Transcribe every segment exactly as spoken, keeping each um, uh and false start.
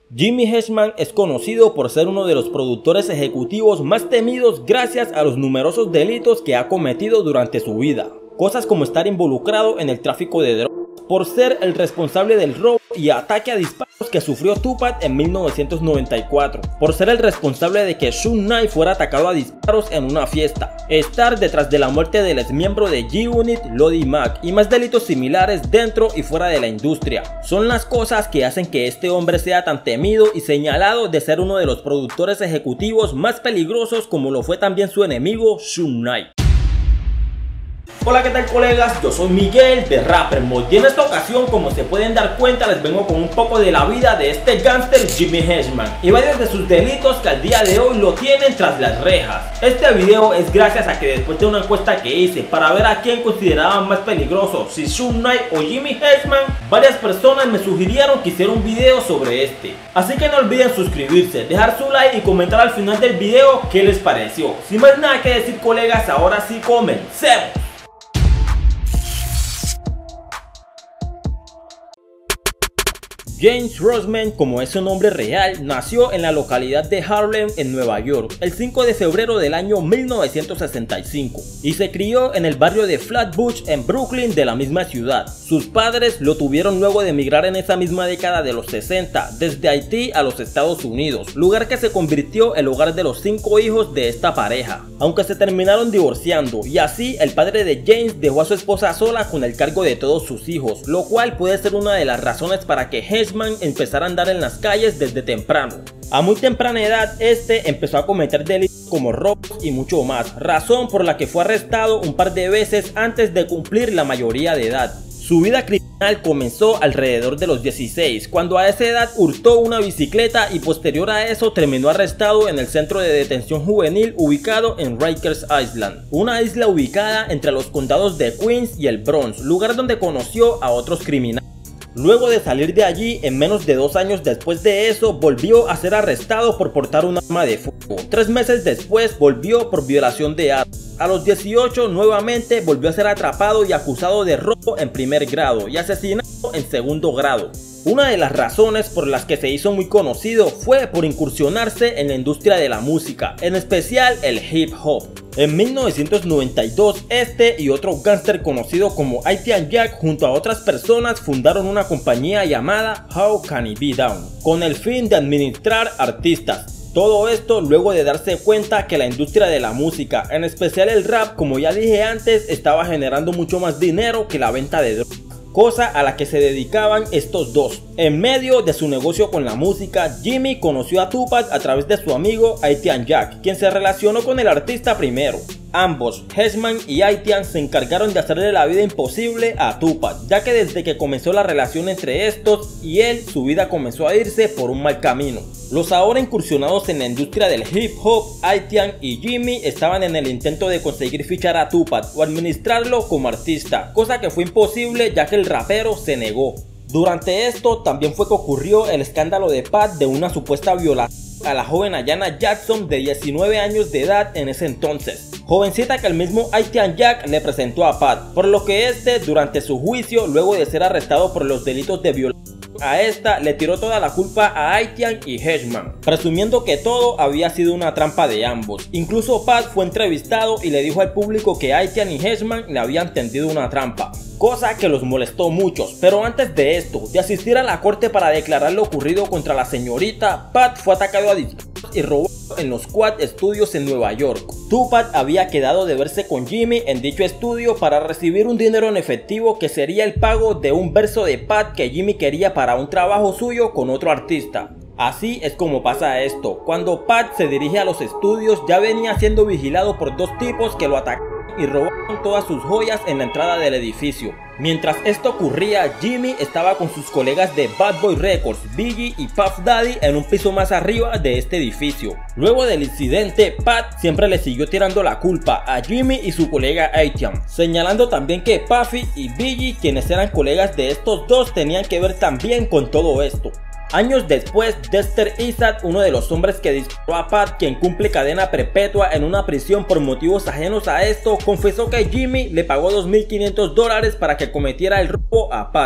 Jimmy Henchman es conocido por ser uno de los productores ejecutivos más temidos gracias a los numerosos delitos que ha cometido durante su vida. Cosas como estar involucrado en el tráfico de drogas, por ser el responsable del robo y ataque a disparos que sufrió Tupac en mil novecientos noventa y cuatro, por ser el responsable de que Suge Knight fuera atacado a disparos en una fiesta, estar detrás de la muerte del exmiembro de G-Unit, Lodi Mac, y más delitos similares dentro y fuera de la industria. Son las cosas que hacen que este hombre sea tan temido y señalado de ser uno de los productores ejecutivos más peligrosos, como lo fue también su enemigo Suge Knight. Hola, ¿qué tal, colegas? Yo soy Miguel de Rapper Mod y en esta ocasión, como se pueden dar cuenta, les vengo con un poco de la vida de este gángster Jimmy Henchman y varios de sus delitos que al día de hoy lo tienen tras las rejas. Este video es gracias a que después de una encuesta que hice para ver a quién consideraban más peligroso, si Suge Knight o Jimmy Henchman, varias personas me sugirieron que hiciera un video sobre este. Así que no olviden suscribirse, dejar su like y comentar al final del video qué les pareció. Sin más nada que decir, colegas, ahora sí comencemos. James Roseman, como es su nombre real, nació en la localidad de Harlem, en Nueva York, el cinco de febrero del año mil novecientos sesenta y cinco, y se crió en el barrio de Flatbush, en Brooklyn, de la misma ciudad. Sus padres lo tuvieron luego de emigrar en esa misma década de los sesenta, desde Haití a los Estados Unidos, lugar que se convirtió en el hogar de los cinco hijos de esta pareja, aunque se terminaron divorciando, y así el padre de James dejó a su esposa sola con el cargo de todos sus hijos, lo cual puede ser una de las razones para que Henchman empezar a andar en las calles desde temprano. A muy temprana edad, este empezó a cometer delitos como robos y mucho más, razón por la que fue arrestado un par de veces antes de cumplir la mayoría de edad. Su vida criminal comenzó alrededor de los dieciséis, cuando a esa edad hurtó una bicicleta y posterior a eso terminó arrestado en el centro de detención juvenil ubicado en Rikers Island, una isla ubicada entre los condados de Queens y el Bronx, lugar donde conoció a otros criminales. Luego de salir de allí, en menos de dos años después de eso, volvió a ser arrestado por portar un arma de fuego. Tres meses después, volvió por violación de armas. A los dieciocho, nuevamente volvió a ser atrapado y acusado de robo en primer grado y asesinato en segundo grado. Una de las razones por las que se hizo muy conocido fue por incursionarse en la industria de la música, en especial el hip hop. En mil novecientos noventa y dos, este y otro gángster conocido como Haitian Jack junto a otras personas fundaron una compañía llamada How Can It Be Done, con el fin de administrar artistas. Todo esto luego de darse cuenta que la industria de la música, en especial el rap, como ya dije antes, estaba generando mucho más dinero que la venta de drogas, cosa a la que se dedicaban estos dos. En medio de su negocio con la música, Jimmy conoció a Tupac a través de su amigo Haitian Jack, quien se relacionó con el artista primero. Ambos, Henchman y Haitian, se encargaron de hacerle la vida imposible a Tupac, ya que desde que comenzó la relación entre estos y él, su vida comenzó a irse por un mal camino. Los ahora incursionados en la industria del hip hop, Haitian y Jimmy, estaban en el intento de conseguir fichar a Tupac o administrarlo como artista, cosa que fue imposible ya que el rapero se negó. Durante esto también fue que ocurrió el escándalo de Pat de una supuesta violación a la joven Ayana Jackson de diecinueve años de edad en ese entonces, jovencita que el mismo Haitian Jack le presentó a Pat, por lo que este, durante su juicio, luego de ser arrestado por los delitos de violación a esta, le tiró toda la culpa a Haitian y Henchman, presumiendo que todo había sido una trampa de ambos. Incluso Pat fue entrevistado y le dijo al público que Haitian y Henchman le habían tendido una trampa, cosa que los molestó muchos. Pero antes de esto, de asistir a la corte para declarar lo ocurrido contra la señorita, Pat fue atacado a disparos y robado en los Quad Studios en Nueva York. Tupac había quedado de verse con Jimmy en dicho estudio para recibir un dinero en efectivo que sería el pago de un verso de Pat que Jimmy quería para un trabajo suyo con otro artista. Así es como pasa esto. Cuando Pat se dirige a los estudios, ya venía siendo vigilado por dos tipos que lo atacaron y robaron todas sus joyas en la entrada del edificio. Mientras esto ocurría, Jimmy estaba con sus colegas de Bad Boy Records, Biggie y Puff Daddy en un piso más arriba de este edificio. Luego del incidente, Pat siempre le siguió tirando la culpa a Jimmy y su colega Haitian, señalando también que Puffy y Biggie, quienes eran colegas de estos dos, tenían que ver también con todo esto. Años después, Dexter Izzard, uno de los hombres que disparó a Pat, quien cumple cadena perpetua en una prisión por motivos ajenos a esto, confesó que Jimmy le pagó dos mil quinientos dólares para que cometiera el robo a Pat.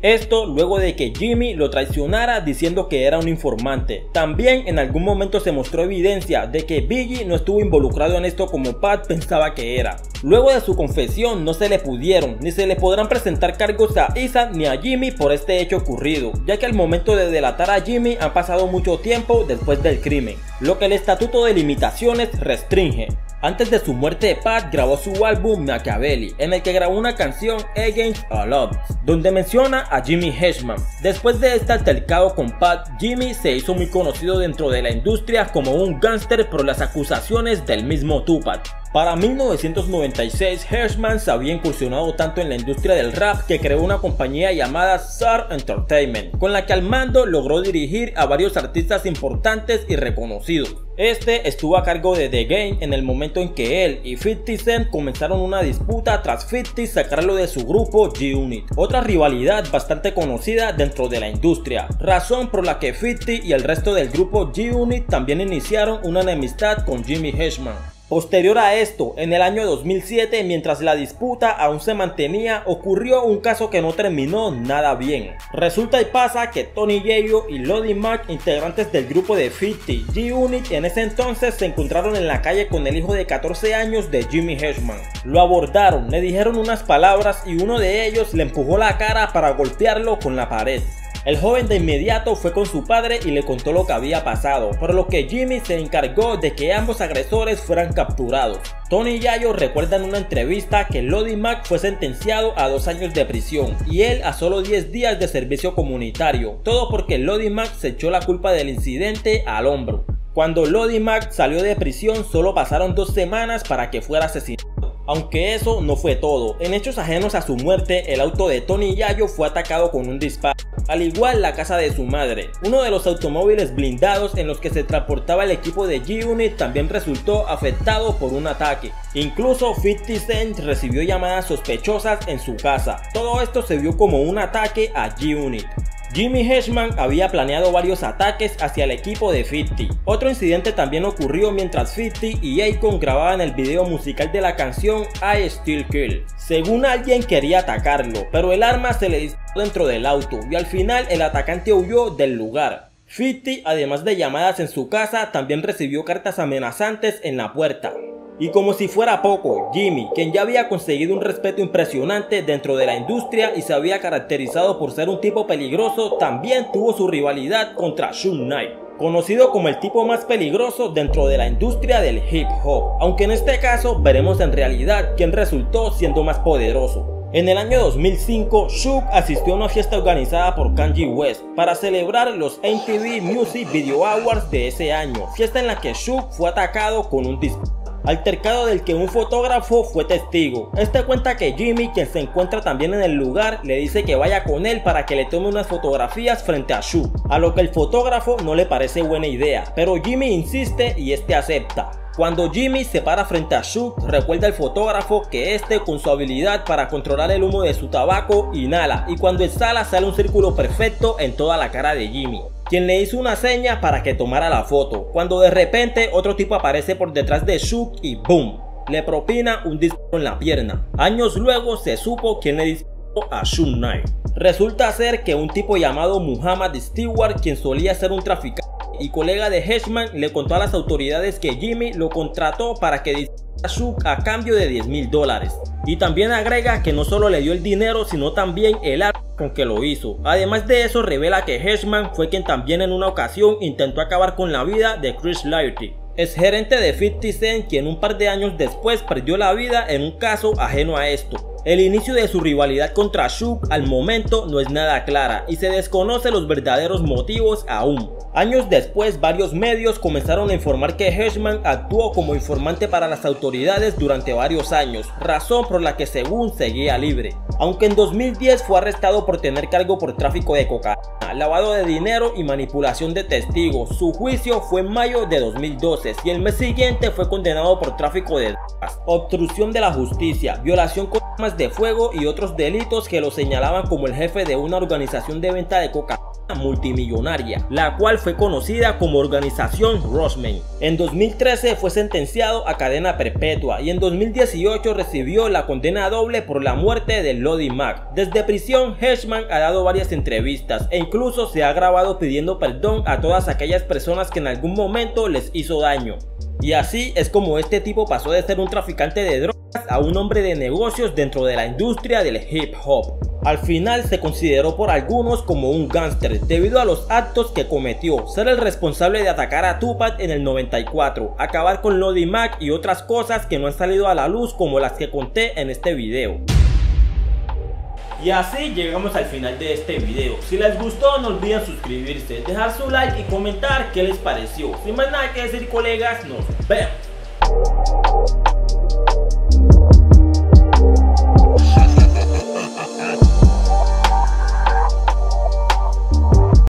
Esto luego de que Jimmy lo traicionara diciendo que era un informante. También en algún momento se mostró evidencia de que Biggie no estuvo involucrado en esto como Pat pensaba que era. Luego de su confesión no se le pudieron ni se le podrán presentar cargos a Ethan ni a Jimmy por este hecho ocurrido, ya que al momento de delatar a Jimmy han pasado mucho tiempo después del crimen, lo que el estatuto de limitaciones restringe. Antes de su muerte, Pat grabó su álbum Machiavelli, en el que grabó una canción Against All Odds, donde menciona a Jimmy Hedgeman. Después de este altercado con Pat, Jimmy se hizo muy conocido dentro de la industria como un gángster por las acusaciones del mismo Tupac. Para mil novecientos noventa y seis, Hedgeman se había incursionado tanto en la industria del rap que creó una compañía llamada S A R Entertainment, con la que al mando logró dirigir a varios artistas importantes y reconocidos. Este estuvo a cargo de The Game en el momento en que él y fifty Cent comenzaron una disputa tras fifty sacarlo de su grupo G-Unit, otra rivalidad bastante conocida dentro de la industria, razón por la que fifty y el resto del grupo G-Unit también iniciaron una enemistad con Jimmy Hedgeman. Posterior a esto, en el año dos mil siete, mientras la disputa aún se mantenía, ocurrió un caso que no terminó nada bien. Resulta y pasa que Tony Yayo y Lodi Mac, integrantes del grupo de fifty G-Unit, en ese entonces se encontraron en la calle con el hijo de catorce años de Jimmy Hedgeman. Lo abordaron, le dijeron unas palabras y uno de ellos le empujó la cara para golpearlo con la pared. El joven de inmediato fue con su padre y le contó lo que había pasado, por lo que Jimmy se encargó de que ambos agresores fueran capturados. Tony Yayo recuerda en una entrevista que Lodi Mac fue sentenciado a dos años de prisión y él a solo diez días de servicio comunitario, todo porque Lodi Mac se echó la culpa del incidente al hombro. Cuando Lodi Mac salió de prisión solo pasaron dos semanas para que fuera asesinado. Aunque eso no fue todo, en hechos ajenos a su muerte, el auto de Tony Yayo fue atacado con un disparo, al igual la casa de su madre. Uno de los automóviles blindados en los que se transportaba el equipo de G-Unit también resultó afectado por un ataque. Incluso fifty Cent recibió llamadas sospechosas en su casa. Todo esto se vio como un ataque a G-Unit. Jimmy Hedgeman había planeado varios ataques hacia el equipo de fifty. Otro incidente también ocurrió mientras fifty y Akon grababan el video musical de la canción I Still Kill. Según alguien quería atacarlo, pero el arma se le disparó dentro del auto y al final el atacante huyó del lugar. fifty, además de llamadas en su casa, también recibió cartas amenazantes en la puerta. Y como si fuera poco, Jimmy, quien ya había conseguido un respeto impresionante dentro de la industria y se había caracterizado por ser un tipo peligroso, también tuvo su rivalidad contra Suge Knight, conocido como el tipo más peligroso dentro de la industria del hip hop, aunque en este caso veremos en realidad quién resultó siendo más poderoso. En el año dos mil cinco, Suge asistió a una fiesta organizada por Kanye West para celebrar los M T V Music Video Awards de ese año, fiesta en la que Suge fue atacado con un disparo, altercado del que un fotógrafo fue testigo. Este cuenta que Jimmy, quien se encuentra también en el lugar, le dice que vaya con él para que le tome unas fotografías frente a Suge, a lo que el fotógrafo no le parece buena idea, pero Jimmy insiste y este acepta. Cuando Jimmy se para frente a Suge, recuerda el fotógrafo que este, con su habilidad para controlar el humo de su tabaco, inhala, y cuando exhala sale un círculo perfecto en toda la cara de Jimmy, quien le hizo una seña para que tomara la foto, cuando de repente otro tipo aparece por detrás de Suge y ¡boom!, le propina un disparo en la pierna. Años luego se supo quién le disparó a Suge Knight. Resulta ser que un tipo llamado Muhammad Stewart, quien solía ser un traficante y colega de Hedgeman, le contó a las autoridades que Jimmy lo contrató para que disparara a Suge a cambio de diez mil dólares. Y también agrega que no solo le dio el dinero, sino también el arma con que lo hizo. Además de eso, revela que Hedgeman fue quien también en una ocasión intentó acabar con la vida de Chris Lighty, ex gerente de fifty Cent, quien un par de años después perdió la vida en un caso ajeno a esto. El inicio de su rivalidad contra Suge al momento no es nada clara y se desconoce los verdaderos motivos aún. Años después, varios medios comenzaron a informar que Hedgeman actuó como informante para las autoridades durante varios años, razón por la que según seguía libre. Aunque en dos mil diez fue arrestado por tener cargo por tráfico de cocaína, lavado de dinero y manipulación de testigos. Su juicio fue en mayo de dos mil doce y el mes siguiente fue condenado por tráfico de drogas, obstrucción de la justicia, violación con armas de fuego y otros delitos que lo señalaban como el jefe de una organización de venta de cocaína multimillonaria, la cual fue conocida como Organización Rosman. En dos mil trece fue sentenciado a cadena perpetua y en dos mil dieciocho recibió la condena doble por la muerte de Lodi Mac. Desde prisión, Hershman ha dado varias entrevistas e incluso se ha grabado pidiendo perdón a todas aquellas personas que en algún momento les hizo daño. Y así es como este tipo pasó de ser un traficante de drogas a un hombre de negocios dentro de la industria del hip hop. Al final se consideró por algunos como un gángster debido a los actos que cometió, ser el responsable de atacar a Tupac en el noventa y cuatro, acabar con Lodi Mac y otras cosas que no han salido a la luz como las que conté en este video. Y así llegamos al final de este video. Si les gustó no olviden suscribirse, dejar su like y comentar qué les pareció. Sin más nada que decir, colegas, nos vemos.